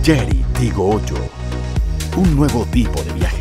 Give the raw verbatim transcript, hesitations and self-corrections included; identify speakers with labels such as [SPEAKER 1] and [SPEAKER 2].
[SPEAKER 1] Jerry Tigo ocho. Un nuevo tipo de viaje.